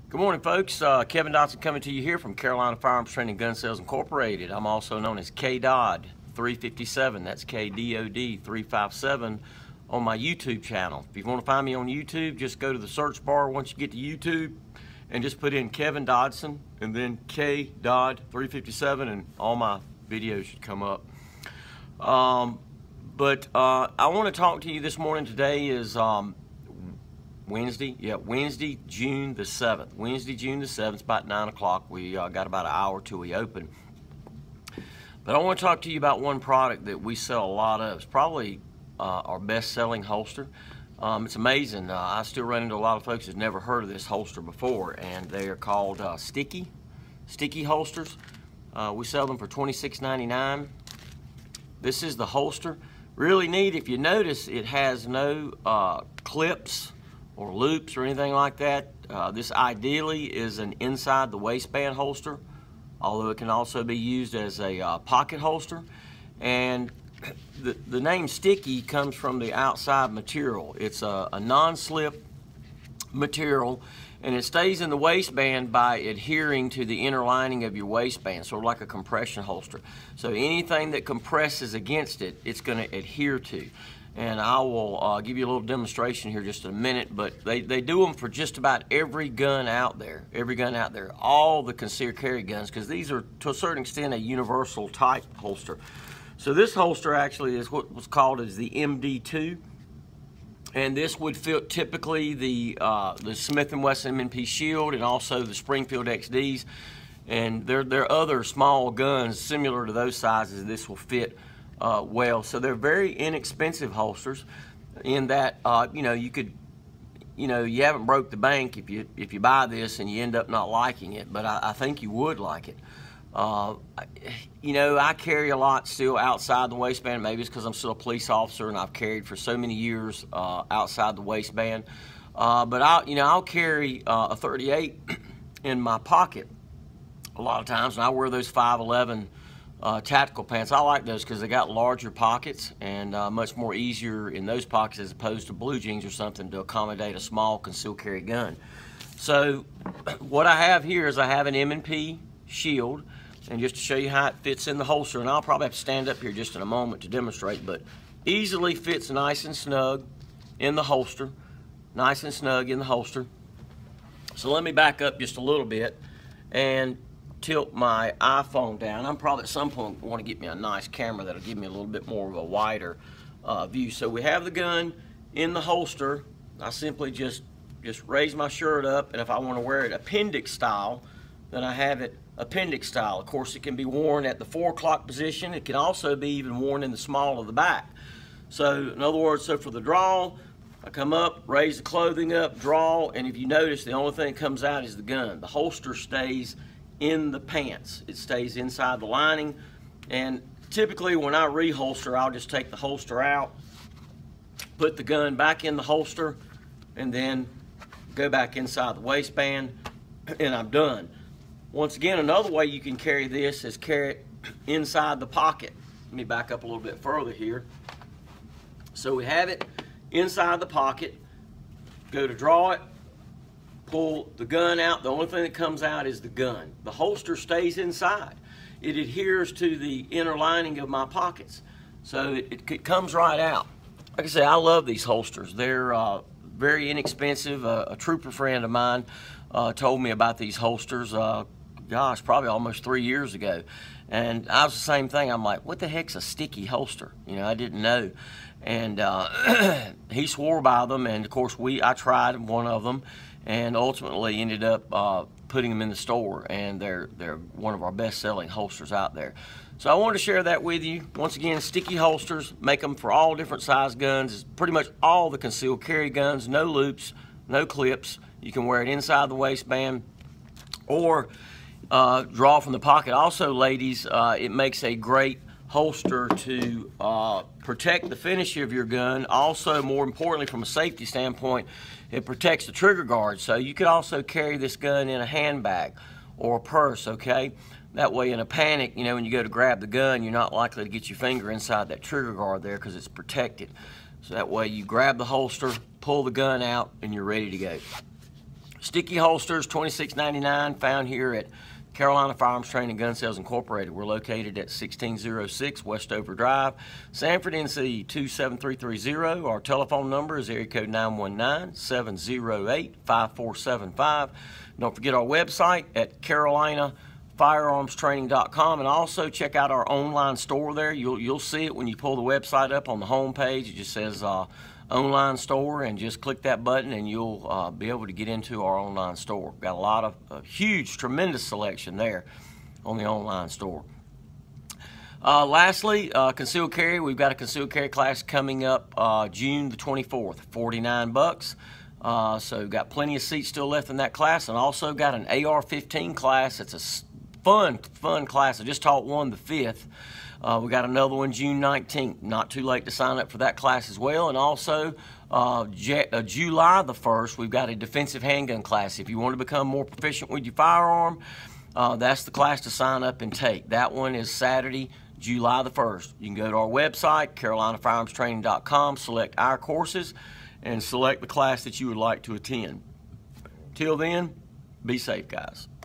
Good morning, folks. Kevin Dodson coming to you here from Carolina Firearms Training Gun Sales Incorporated. I'm also known as K-Dodd 357. That's K-D-O-D 357 on my YouTube channel. If you want to find me on YouTube, just go to the search bar once you get to YouTube and just put in Kevin Dodson and then K-Dodd 357 and all my videos should come up. I want to talk to you this morning. Today is Wednesday, June the 7th. Wednesday, June the 7th, it's about 9 o'clock. We got about an hour till we open. But I want to talk to you about one product that we sell a lot of. It's probably our best-selling holster. It's amazing. I still run into a lot of folks who've never heard of this holster before, and they are called sticky holsters. We sell them for $26.99. This is the holster. Really neat. If you notice, it has no clips or loops or anything like that. This ideally is an inside the waistband holster, although it can also be used as a pocket holster. And the name sticky comes from the outside material. It's a non-slip material, and it stays in the waistband by adhering to the inner lining of your waistband, sort of like a compression holster. So anything that compresses against it, it's going to adhere to. And I will give you a little demonstration here just in a minute, but they do them for just about every gun out there. All the concealed carry guns, because these are to a certain extent a universal type holster. So this holster actually is what was called as the MD2, and this would fit typically the Smith & Wesson M&P Shield and also the Springfield XDs. And there are other small guns similar to those sizes this will fit well. So they're very inexpensive holsters in that you haven't broke the bank if you buy this and you end up not liking it, but I think you would like it. I carry a lot still outside the waistband. Maybe it's because I'm still a police officer and I've carried for so many years outside the waistband. But I'll carry a 38 in my pocket a lot of times, and I wear those 511 tactical pants. I like those because they got larger pockets and much more easier in those pockets as opposed to blue jeans or something to accommodate a small concealed carry gun. So what I have here is I have an M&P Shield, and just to show you how it fits in the holster, and I'll probably have to stand up here just in a moment to demonstrate, but easily fits nice and snug in the holster. Nice and snug in the holster. So let me back up just a little bit and tilt my iPhone down. I'm probably at some point want to get me a nice camera that'll give me a little bit more of a wider view. So we have the gun in the holster. I simply just raise my shirt up, and if I want to wear it appendix style, then I have it appendix style. Of course, it can be worn at the 4 o'clock position. It can also be even worn in the small of the back. So in other words, so for the draw, I come up, raise the clothing up, draw, and if you notice, the only thing that comes out is the gun. The holster stays in the pants. It stays inside the lining, and typically when I reholster, I'll just take the holster out, put the gun back in the holster, and then go back inside the waistband, and I'm done. Once again, another way you can carry this is carry it inside the pocket. Let me back up a little bit further here. So we have it inside the pocket, go to draw it, pull the gun out. The only thing that comes out is the gun. The holster stays inside. It adheres to the inner lining of my pockets. So it comes right out. Like I say, I love these holsters. They're very inexpensive. A trooper friend of mine told me about these holsters, gosh, probably almost 3 years ago. And I was the same thing. I'm like, what the heck's a sticky holster? I didn't know. And he swore by them, and of course I tried one of them and ultimately ended up putting them in the store, and they're one of our best-selling holsters out there. So I wanted to share that with you. Once again, sticky holsters, make them for all different size guns. It's pretty much all the concealed carry guns, no loops, no clips. You can wear it inside the waistband or draw from the pocket. Also, ladies, it makes a great holster to protect the finish of your gun. Also, more importantly, from a safety standpoint, it protects the trigger guard. So you could also carry this gun in a handbag or a purse, okay? That way, in a panic, when you go to grab the gun, you're not likely to get your finger inside that trigger guard there because it's protected. So that way you grab the holster, pull the gun out, and you're ready to go. Sticky holsters, $26.99, found here at Carolina Firearms Training Gun Sales Incorporated. We're located at 1606 Westover Drive, Sanford, NC 27330. Our telephone number is area code 919-708-5475. Don't forget our website at carolinafirearmstraining.com, and also check out our online store there. You'll see it when you pull the website up on the home page. It just says online store, and just click that button and you'll be able to get into our online store. Got a lot of huge, tremendous selection there on the online store. Lastly, concealed carry. We've got a concealed carry class coming up June the 24th, $49. So got plenty of seats still left in that class, and also got an AR-15 class. It's a fun class. I just taught one the 5th. We got another one June 19th. Not too late to sign up for that class as well. And also July the 1st, we've got a defensive handgun class. If you want to become more proficient with your firearm, that's the class to sign up and take. That one is Saturday, July the 1st. You can go to our website, carolinafirearmstraining.com, select our courses, and select the class that you would like to attend. Till then, be safe, guys.